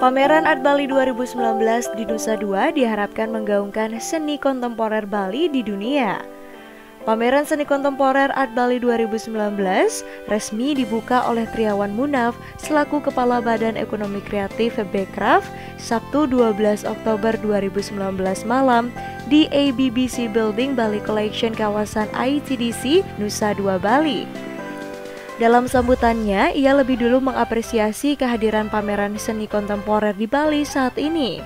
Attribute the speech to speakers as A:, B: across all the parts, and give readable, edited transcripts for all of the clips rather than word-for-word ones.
A: Pameran Art Bali 2019 di Nusa Dua diharapkan menggaungkan seni kontemporer Bali di dunia. Pameran Seni Kontemporer Art Bali 2019 resmi dibuka oleh Triawan Munaf selaku Kepala Badan Ekonomi Kreatif Bekraf Sabtu 12 Oktober 2019 malam di ABBC Building Bali Collection kawasan ITDC Nusa Dua Bali. Dalam sambutannya, ia lebih dulu mengapresiasi kehadiran pameran seni kontemporer di Bali saat ini.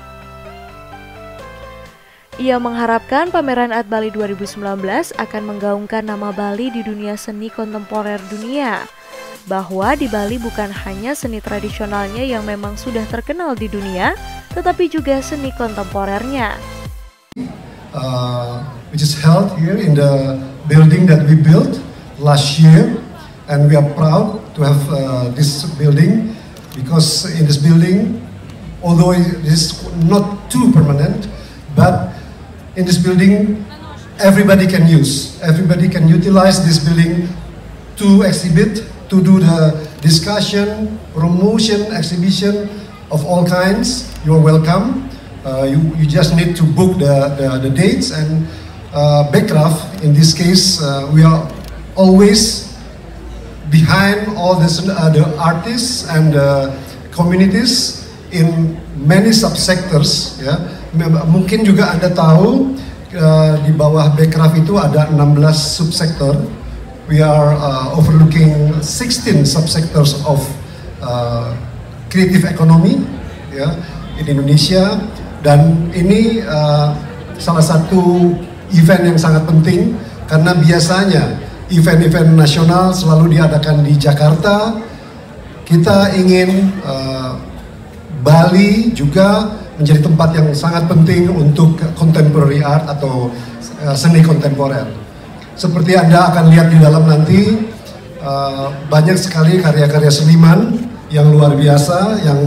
A: Ia mengharapkan pameran Art Bali 2019 akan menggaungkan nama Bali di dunia seni kontemporer dunia. Bahwa di Bali bukan hanya seni tradisionalnya yang memang sudah terkenal di dunia, tetapi juga seni kontemporernya.
B: Which is held here in the building that we built last year, and we are proud to have this building because in this building, although it is not too permanent, but in this building, everybody can utilize this building to exhibit, to do the discussion, promotion, exhibition of all kinds. You're welcome. You just need to book the dates, and Bekraf, in this case, we are always behind all the artists and communities in many subsectors, ya. Mungkin juga Anda tahu di bawah Bekraf itu ada 16 subsektor. We are overlooking 16 subsectors of creative economy, ya, in Indonesia, dan ini salah satu event yang sangat penting karena biasanya event-event nasional selalu diadakan di Jakarta. Kita ingin Bali juga menjadi tempat yang sangat penting untuk contemporary art atau seni kontemporer. Seperti Anda akan lihat di dalam nanti, banyak sekali karya-karya seniman yang luar biasa yang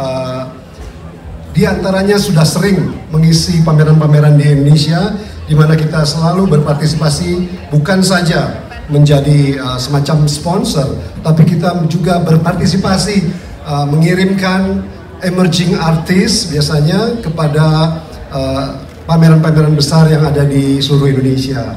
B: diantaranya sudah sering mengisi pameran-pameran di Indonesia, di mana kita selalu berpartisipasi bukan saja menjadi semacam sponsor, tapi kita juga berpartisipasi mengirimkan emerging artist biasanya kepada pameran-pameran besar yang ada di seluruh Indonesia.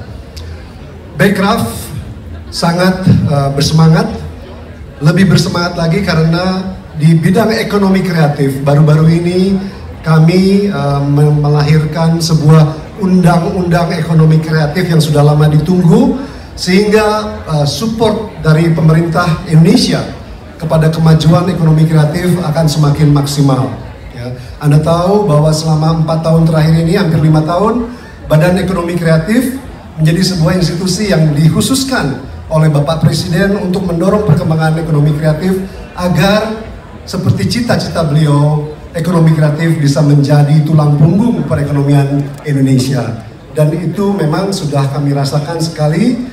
B: Bekraf sangat bersemangat, lebih bersemangat lagi karena di bidang ekonomi kreatif baru-baru ini kami melahirkan sebuah undang-undang ekonomi kreatif yang sudah lama ditunggu, sehingga support dari pemerintah Indonesia kepada kemajuan ekonomi kreatif akan semakin maksimal. Ya. Anda tahu bahwa selama 4 tahun terakhir ini, hampir 5 tahun, Badan Ekonomi Kreatif menjadi sebuah institusi yang dikhususkan oleh Bapak Presiden untuk mendorong perkembangan ekonomi kreatif agar seperti cita-cita beliau, ekonomi kreatif bisa menjadi tulang punggung perekonomian Indonesia. Dan itu memang sudah kami rasakan sekali.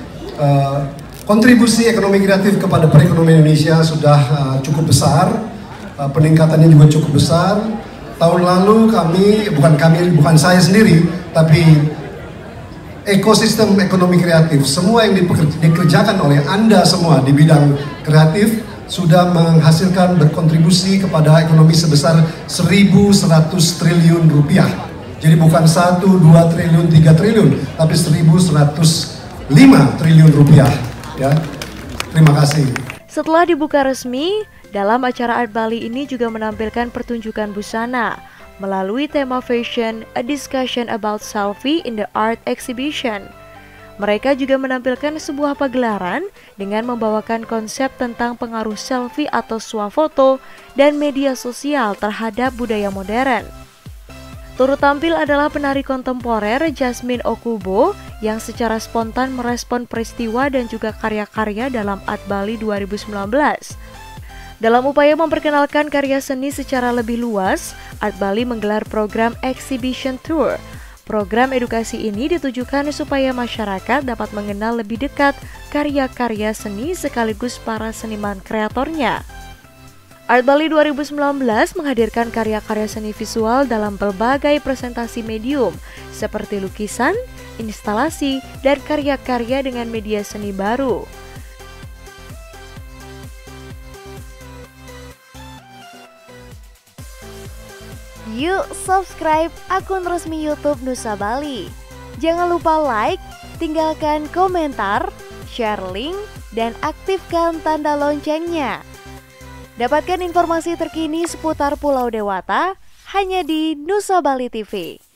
B: Kontribusi ekonomi kreatif kepada perekonomian Indonesia sudah cukup besar, peningkatannya juga cukup besar. Tahun lalu bukan saya sendiri, tapi ekosistem ekonomi kreatif, semua yang dikerjakan oleh Anda semua di bidang kreatif sudah menghasilkan berkontribusi kepada ekonomi sebesar 1.100 triliun rupiah. Jadi bukan 1, 2 triliun, 3 triliun, tapi 1.105 triliun rupiah. Ya, terima kasih.
A: Setelah dibuka resmi, dalam acara Art Bali ini juga menampilkan pertunjukan busana melalui tema fashion, a discussion about selfie in the art exhibition. Mereka juga menampilkan sebuah pagelaran dengan membawakan konsep tentang pengaruh selfie atau swafoto dan media sosial terhadap budaya modern. Turut tampil adalah penari kontemporer Jasmine Okubo yang secara spontan merespon peristiwa dan juga karya-karya dalam Art Bali 2019. Dalam upaya memperkenalkan karya seni secara lebih luas, Art Bali menggelar program Exhibition Tour. Program edukasi ini ditujukan supaya masyarakat dapat mengenal lebih dekat karya-karya seni sekaligus para seniman kreatornya. Art Bali 2019 menghadirkan karya-karya seni visual dalam berbagai presentasi medium seperti lukisan, instalasi, dan karya-karya dengan media seni baru. Yuk subscribe akun resmi YouTube Nusa Bali. Jangan lupa like, tinggalkan komentar, share link, dan aktifkan tanda loncengnya. Dapatkan informasi terkini seputar Pulau Dewata hanya di Nusa Bali TV.